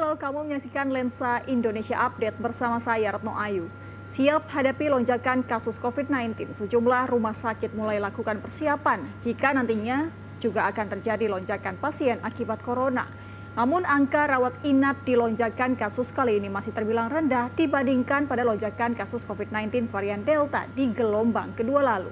Halo, kamu menyaksikan Lensa Indonesia Update bersama saya Retno Ayu. Siap hadapi lonjakan kasus COVID-19, sejumlah rumah sakit mulai lakukan persiapan jika nantinya juga akan terjadi lonjakan pasien akibat corona. Namun angka rawat inap di lonjakan kasus kali ini masih terbilang rendah dibandingkan pada lonjakan kasus COVID-19 varian Delta di gelombang kedua lalu.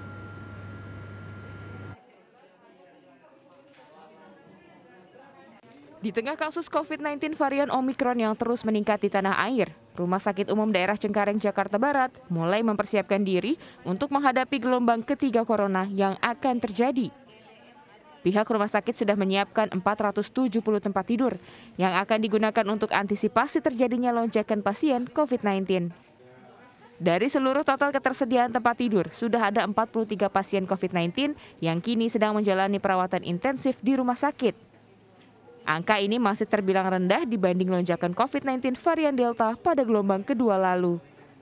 Di tengah kasus COVID-19 varian Omikron yang terus meningkat di tanah air, Rumah Sakit Umum Daerah Cengkareng, Jakarta Barat mulai mempersiapkan diri untuk menghadapi gelombang ketiga corona yang akan terjadi. Pihak rumah sakit sudah menyiapkan 470 tempat tidur yang akan digunakan untuk antisipasi terjadinya lonjakan pasien COVID-19. Dari seluruh total ketersediaan tempat tidur, sudah ada 43 pasien COVID-19 yang kini sedang menjalani perawatan intensif di rumah sakit. Angka ini masih terbilang rendah dibanding lonjakan COVID-19 varian Delta pada gelombang kedua lalu.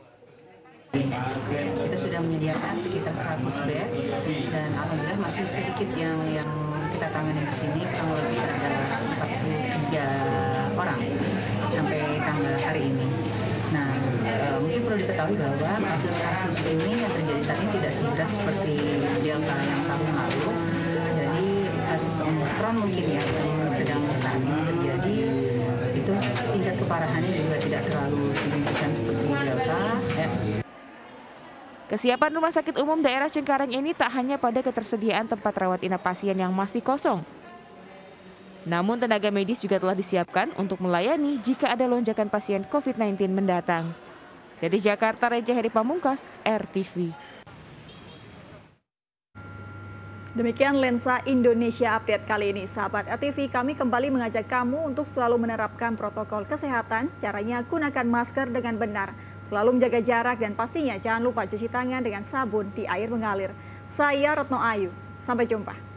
Kita sudah menyediakan sekitar 100 bed dan alhamdulillah masih sedikit yang kita tangani di sini, kurang lebih ada 43 orang sampai tanggal hari ini. Nah, mungkin perlu diketahui bahwa kasus-kasus ini yang terjadi saat ini tidak seberat seperti Delta yang tahun lalu. Jadi kasus Omikron mungkin ya yang sedang saat ini terjadi itu tingkat keparahannya juga tidak terlalu signifikan seperti Delta. Kesiapan Rumah Sakit Umum Daerah Cengkareng ini tak hanya pada ketersediaan tempat rawat inap pasien yang masih kosong. Namun tenaga medis juga telah disiapkan untuk melayani jika ada lonjakan pasien COVID-19 mendatang. Dari Jakarta, Reja Heri Pamungkas, RTV. Demikian Lensa Indonesia Update kali ini. Sahabat RTV, kami kembali mengajak kamu untuk selalu menerapkan protokol kesehatan. Caranya gunakan masker dengan benar. Selalu menjaga jarak dan pastinya jangan lupa cuci tangan dengan sabun di air mengalir. Saya Retno Ayu. Sampai jumpa.